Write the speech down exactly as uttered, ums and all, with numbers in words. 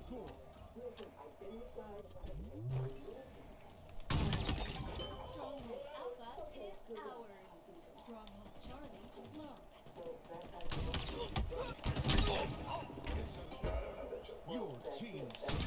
score. Stronghold Alpha is ours. Stronghold Charlie lost. Your team